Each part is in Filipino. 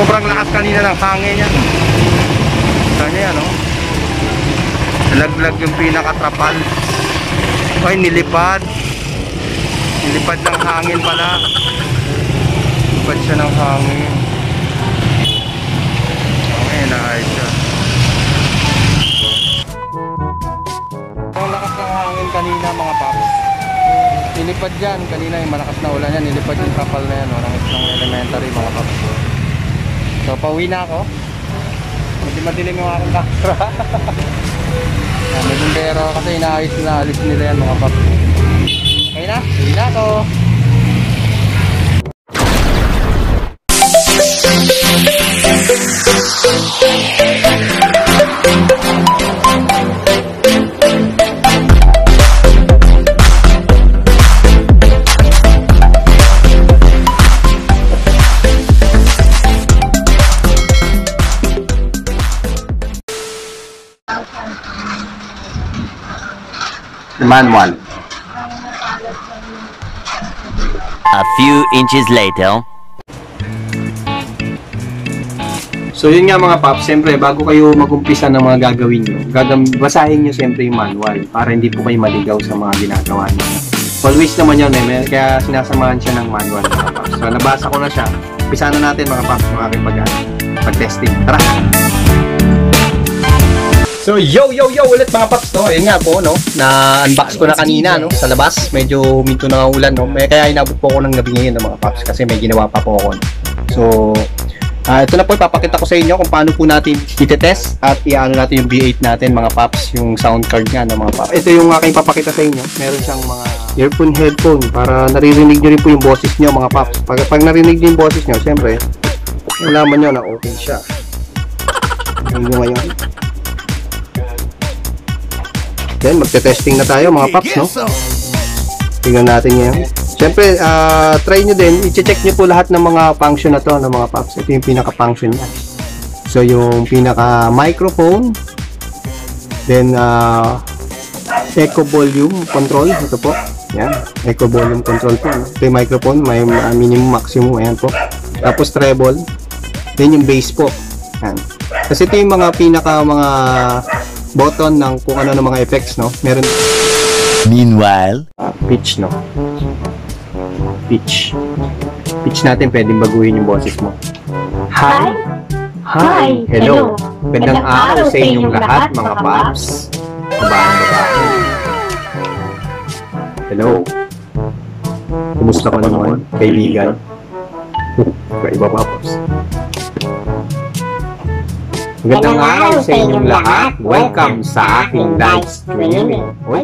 Sobrang lakas kanina ng hangin yan. Kanya yan, no? Nalaglag yung pinakatrapal. Ay, nilipad. Nilipad ng hangin pala. Nilipad siya ng hangin. Okay, naayos siya. Ang lakas ng hangin kanina, mga paps. Nilipad yan. Kanina yung malakas na ulan yan. Nilipad yung trapal na yan, no? Ng elementary, mga paps. So, pauwi na ako. Hindi madilim yung aking camera. May bumbero kasi inaayos na alis nila yan, mga paps. Okay na, pauwi na ako. Manual. A few inches later. So yun nga mga paps, siyempre bago kayo mag-umpisa ng mga gagawin nyo, basahin nyo siyempre yung manual para hindi po kayo maligaw sa mga ginagawa nyo. Always naman yun kaya sinasamahan siya ng manual mga paps. So nabasa ko na siya. Umpisa na natin mga paps yung aking pag-testing. Tara! So yo ulit mga paps, no. Ayun nga po, no. Na-unbox ko na kanina, no, sa labas. Medyo huminto na ulan, no. Kaya inabot po ako ng gabi ngayon, no, mga paps, kasi may ginawa pa po ako, no? So ito na po, ipapakita ko sa inyo kung paano po natin i-test at i-ano natin yung V8 natin, mga paps, yung sound card nga, no, mga paps. Ito yung aking papakita sa inyo. Meron siyang mga earphone, headphone para naririnig nyo rin po yung boses nyo, mga paps. Pag narinig nyo yung boses nyo, siyempre malaman nyo na okay siya. Ayun nyo ngayon. Then, magte-testing na tayo mga paps, no? Tingnan natin yan. Siyempre, try nyo din, i-check nyo po lahat ng mga function na to, ng mga paps. Ito yung pinaka-function niya. So, yung pinaka-microphone, then, echo volume control, ito po. Yan, echo volume control po. No? Ito yung microphone, may minimum, maximum, ayan po. Tapos, treble. Then, yung bass po. Yan. Kasi ito yung mga mga button ng kung ano ng mga effects, no? Meron. Meanwhile, pitch, no? Pitch natin, pwedeng baguhin yung boses mo. Hi! Hello! Magandang araw sa inyong lahat, mga paps. Babae. Hello! Kumusta ka naman, kaibigan? Iba pa, paps. Magandang araw sa inyong lahat. Welcome sa aking live streaming. Uy!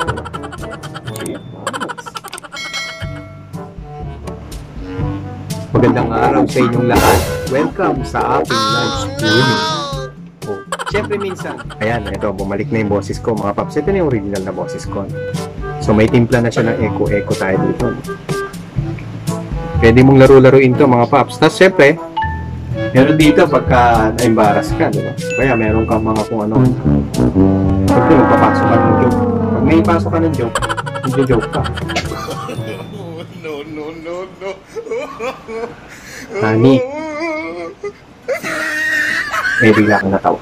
Magandang araw sa inyong lahat. Welcome sa aking live streaming. Oh, siyempre minsan. Ayan, ito, bumalik na yung boses ko, mga paps. Ito na yung original na boses ko. So may timpla na siya ng echo tayo dito. Pwede mong laro-laruin to, mga paps. Tapos siyempre, meron dito pagka na-embarrass ka, di ba? Kaya meron kang mga kung ano. Pag magpapasok ka ng joke. Pag may pasok ka ng joke, hindi joke ka. No. Honey. May bigla kang natawa.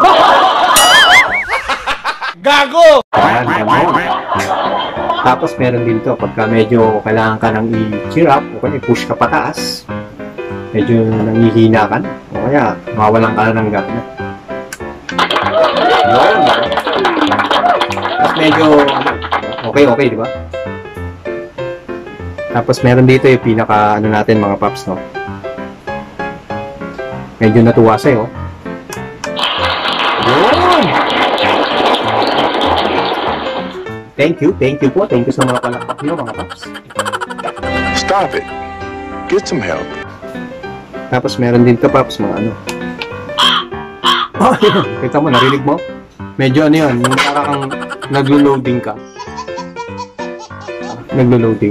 Gago! Ayan, gago. Tapos meron din to pagka medyo kailangan ka nang i-cheer up o kaya i-push ka pataas. Medyo nangihina ka na, o kaya mawalan ka na ng gana. Yun. Tapos medyo okay, di ba? Tapos meron dito yung pinaka ano natin mga paps, no? Medyo natuwa sa'yo. Yun! Thank you po. Thank you sa mga palakpak nyo, mga paps. Stop it. Get some help. Tapos meron din to, paps, mga ano. Oh, kita mo, narinig mo? Medyo ano yun, yung parang naglo-loading ka. Naglo-loading.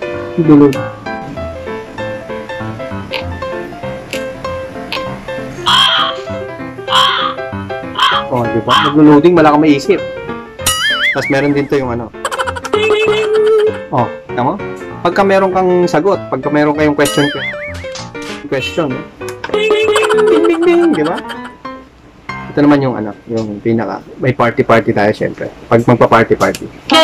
Oh, di ba? Naglo-loading, wala kang maisip. Tapos meron din to yung ano. Oh, tama? Pagka meron kang sagot, pagka meron kayong question, no? Ding, ding, ding, di ba? Ito naman yung ano, yung pinaka, may party-party tayo syempre. Pag magpa-party-party.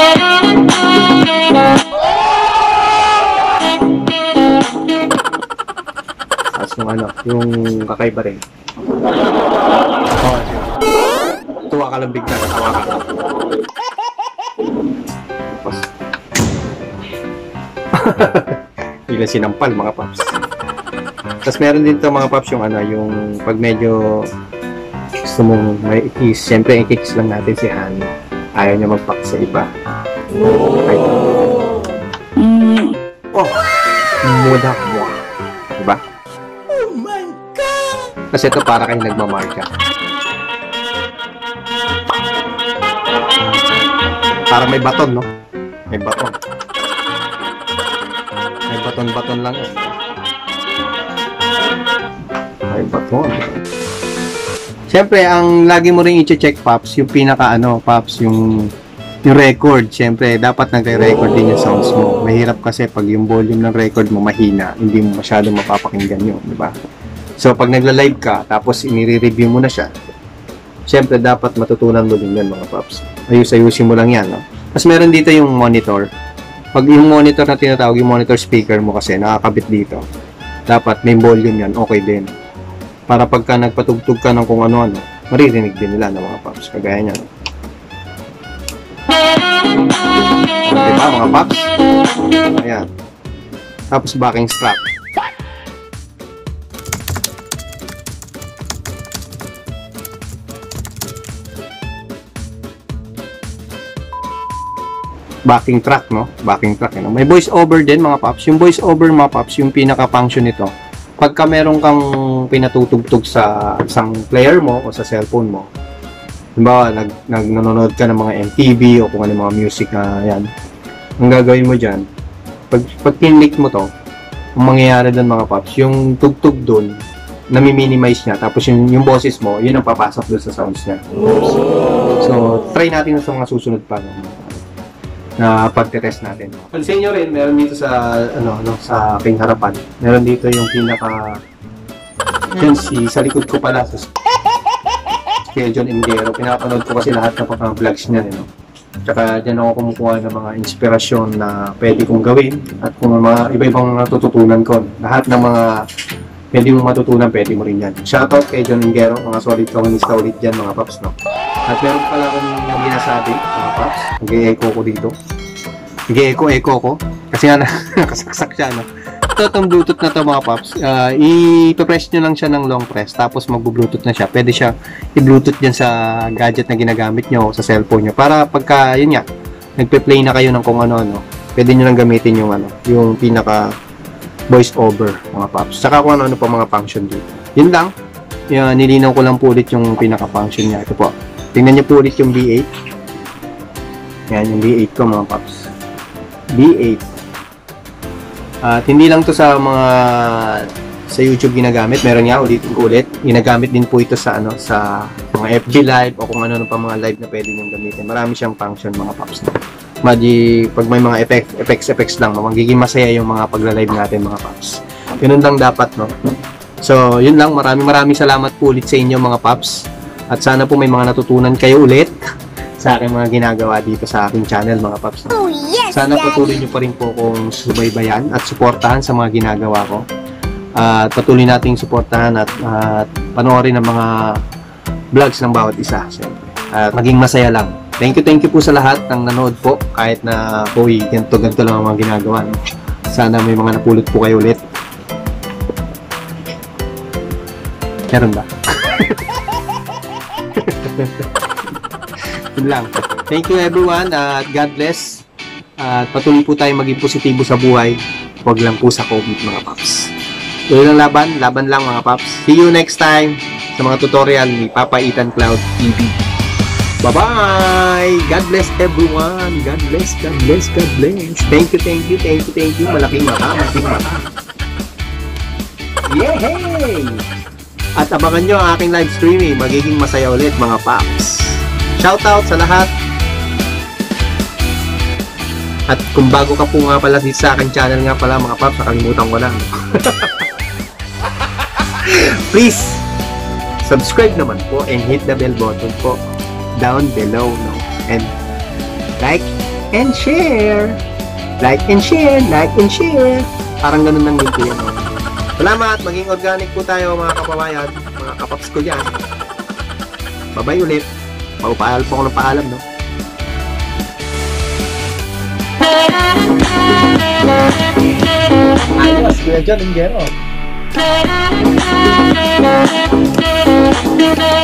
Tapos yung ano, yung kakaiba rin. Oh, tuwa ka lang bigla, tawa ka lang. Tapos, bigla sinampal mga paps. Tapos meron din to mga paps yung ano, yung pag medyo gusto mong may i-kiss, siyempre i-kiss lang natin si Honey. Ayaw niya mag-pack sa iba. Okay. Oh, muda mo. Diba? Oh my God! Kasi ito para kayong nagmamarka. Para may baton, no? May baton. May baton-baton lang eh. May baton. Siyempre, ang lagi mo rin i-check, Pops, yung pinaka ano, Pops, yung record. Siyempre, dapat nagre-record din yung sounds mo. Mahirap kasi pag yung volume ng record mo mahina, hindi mo masyadong mapapakinggan yun, di ba? So, pag nagla-live ka, tapos inire-review mo na siya, siyempre, dapat matutunan mo din yan, mga Pops. Ayus-ayusin mo lang yan, no? Tapos meron dito yung monitor. Pag yung monitor na tinatawag, yung monitor speaker mo kasi, nakakabit dito. Dapat may volume yan, okay din. Para pagka nagpatugtog ka ng kung ano-ano, maririnig din nila ng mga Pops. Kagaya niya. Diba mga Pops? Ayan. Tapos backing strap. Backing track, no? Backing track, no? May voice over din mga Pops. Yung voice over mga Pops, yung pinaka-function nito. Pagka meron kang pinatutugtog sa isang player mo o sa cellphone mo, diba, nanonood ka ng mga MTV o kung ano mga music na yan, ang gagawin mo dyan, pag kinlik mo to, ang mangyayari doon mga Pops, yung tugtog doon, nami-minimize niya, tapos yung boses mo, yun ang papasok doon sa sounds niya. So, try natin sa mga susunod pa na pagte-test natin. Pansin nyo rin, meron dito sa sa aking harapan. Meron dito yung pinaka sa likod ko pala sa kay John Ingero. Pinapanood ko kasi lahat ng mga vlogs niya, no. Tsaka diyan ako kumukuha ng mga inspirasyon na pwede kong gawin at kung mga iba-ibang natututunan ko. Lahat ng mga pwede mong matutunan, pwede mo rin yan. Shoutout kay John Ingero, mga solid kamunista ulit dyan mga Paps, no? At meron pala akong ginasabi, mga Paps, nag-e-echo ko dito. Nag-e-echo ko, kasi nga nakasaksak siya, no? Ito, itong Bluetooth na to mga Paps, i-press nyo lang siya ng long press, tapos mag-Bluetooth na siya. Pwede siya i-Bluetooth dyan sa gadget na ginagamit nyo, sa cellphone nyo, para pagka, yun nga, nagpe-play na kayo ng kung ano-ano, pwede nyo lang gamitin yung pinaka voice over mga Pops. Saka kung ano pa mga function dito. Yun lang. Nilinaw ko lang po ulit yung pinaka function niya. Ito po. Tingnan niyo po ulit yung B8. Yan yung B8 ko mga Pops. B8. At hindi lang to sa mga sa YouTube ginagamit. Meron nga ulit. Ginagamit din po ito sa sa mga FB live o kung ano pa mga live na pwede niyong gamitin. Marami siyang function mga Pops. Pag may mga effects lang, magiging masaya yung mga pagla-live natin mga Pops. Ganun lang dapat, no? So, yun lang. Maraming salamat po ulit sa inyo mga Pops. At sana po may mga natutunan kayo ulit sa aking mga ginagawa dito sa aking channel mga Pops. Oh, yes, sana patuloy nyo pa rin po kung subaybayan at suportahan sa mga ginagawa ko. At patuloy nating suportahan at panoorin ang mga vlogs ng bawat isa. Siyempre. At maging masaya lang. Thank you po sa lahat ng nanood po. Kahit na po, ganito lang ang mga ginagawa. No? Sana may mga napulot po kayo ulit. Meron ba? Yun lang. Thank you everyone at God bless. At patuloy po tayo maging positibo sa buhay. Huwag lang po sa COVID mga Paps. Tuloy lang laban lang mga Paps. See you next time sa mga tutorial ni Papa Ethan Cloud TV. Bye-bye! God bless everyone! God bless, God bless, God bless! Thank you! Malaking mata! Yay! At abangan nyo ang aking live streaming. Magiging masaya ulit mga Paps. Shoutout sa lahat! At kung bago ka po nga pala dito sa aking channel nga pala mga Paps, nakalimutan ko lang. Please! Subscribe naman po and hit the bell button po down below, no? And like and share. Like and share, like and share. Parang ganun lang din po yan. No? Salamat, maging organic po tayo mga kapabayan, mga kapaps ko dyan. Bye-bye ulit. Magpapaalam po ako ng paalam, no? Ayos, Kuya John Ingero.